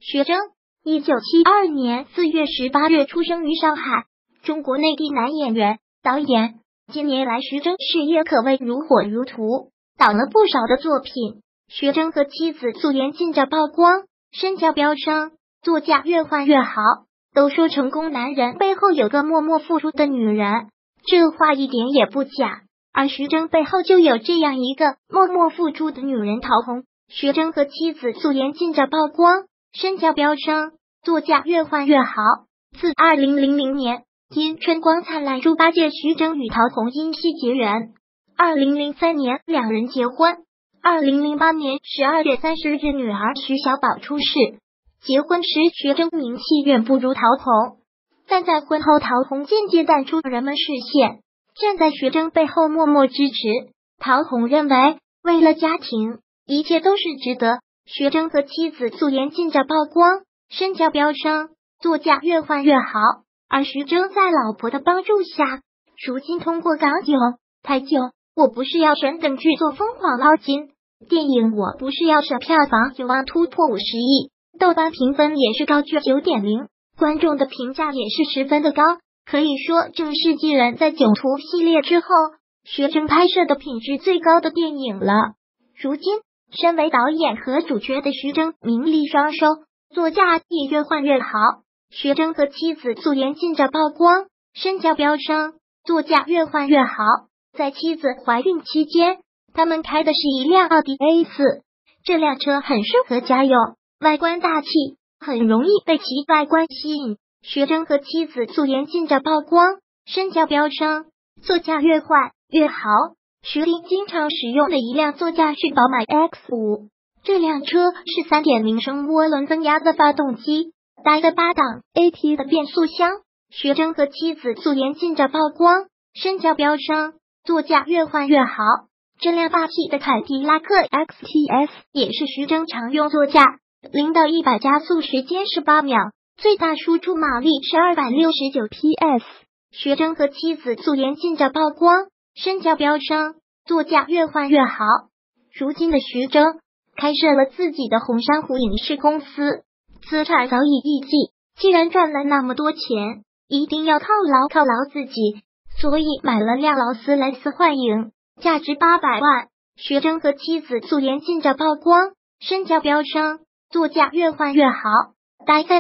徐峥，1972年4月18日出生于上海，中国内地男演员、导演。近年来，徐峥事业可谓如火如荼，导了不少的作品。徐峥和妻子素颜近着曝光，身价飙升，作价越换越好。都说成功男人背后有个默默付出的女人，这话一点也不假。而徐峥背后就有这样一个默默付出的女人陶虹。徐峥和妻子素颜近着曝光，身价飙升，作价越换越好。自2000年因春光灿烂猪八戒，徐峥与陶虹因戏结缘。2003年两人结婚。2008年12月30日，女儿徐小宝出世。结婚时，徐峥名气远不如陶虹，但在婚后，陶虹渐渐淡出人们视线，站在徐峥背后默默支持。陶虹认为，为了家庭，一切都是值得。徐峥和妻子素颜近着曝光，身价飙升，作价越换越好。而徐峥在老婆的帮助下，如今通过港囧、台囧、我不是药神等剧作疯狂捞金。电影《我不是药神》票房有望突破50亿，豆瓣评分也是高居 9.0， 观众的评价也是十分的高。可以说，正是继人在囧途系列之后，徐峥拍摄的品质最高的电影了。如今，身为导演和主角的徐峥名利双收，作价也越换越好。徐峥和妻子素颜近着曝光，身价飙升，作价越换越好。在妻子怀孕期间，他们开的是一辆奥迪 A4， 这辆车很适合家用，外观大气，很容易被其外观吸引。徐峥和妻子素颜近着曝光，身价飙升，作价越换越好。徐峥经常使用的一辆座驾是宝马 X5， 这辆车是 3.0 升涡轮增压的发动机，搭个8档 AT 的变速箱。徐峥和妻子素颜近着曝光，身价飙升，作价越换越好。这辆霸气的凯迪拉克 XTS 也是徐峥常用座驾，0到100加速时间18秒，最大输出马力是269 PS。徐峥和妻子素颜近着曝光，身价飙升，作价越换越好。如今的徐峥开设了自己的红珊瑚影视公司，资产早已亿计，既然赚了那么多钱，一定要犒劳自己，所以买了辆劳斯莱斯幻影，价值800万。徐峥和妻子素颜近着曝光，身价飙升，作价越换越好。搭载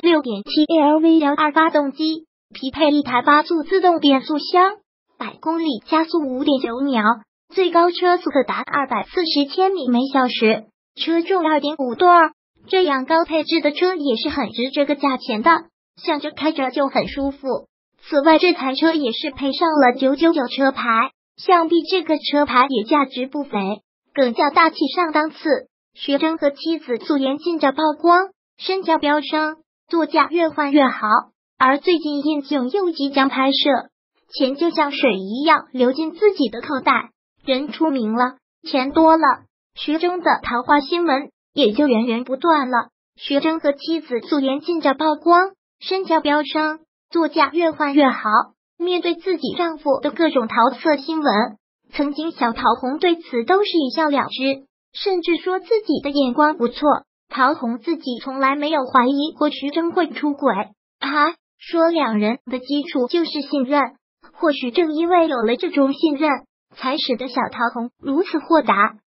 6.7L V12 发动机，匹配一台8速自动变速箱，100公里加速 5.9 秒，最高车速可达240千米每小时，车重 2.5吨。这样高配置的车也是很值这个价钱的，想着开着就很舒服。此外，这台车也是配上了999车牌，想必这个车牌也价值不菲，更加大气上档次。徐峥和妻子素颜近着曝光，身价飙升，作价越换越好。而最近印囧又即将拍摄，钱就像水一样流进自己的口袋，人出名了，钱多了，徐峥的桃花新闻也就源源不断了。徐峥和妻子素颜近着曝光，身价飙升，作价越换越好。面对自己丈夫的各种桃色新闻，曾经小陶虹对此都是一笑了之，甚至说自己的眼光不错。陶虹自己从来没有怀疑过徐峥会出轨，还说两人的基础就是信任，或许正因为有了这种信任，才使得小陶虹如此豁达。